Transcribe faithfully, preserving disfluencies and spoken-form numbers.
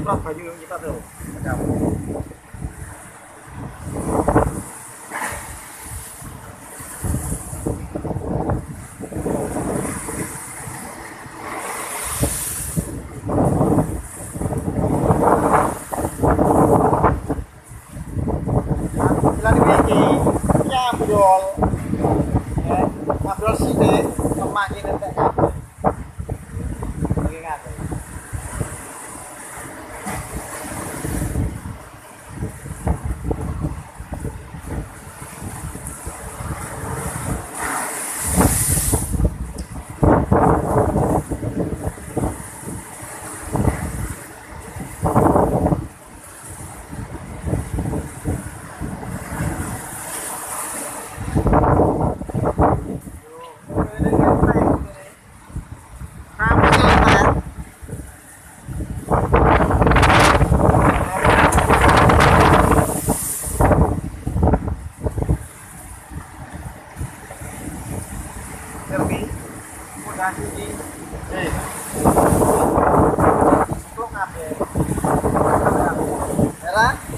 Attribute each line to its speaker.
Speaker 1: semprot banyu kita tuh. Ngobrol ya, ngobrol sithik semakin entek kabeh. Iki ngate. Terbi, udah sini, eh, itu ngapain? Merah.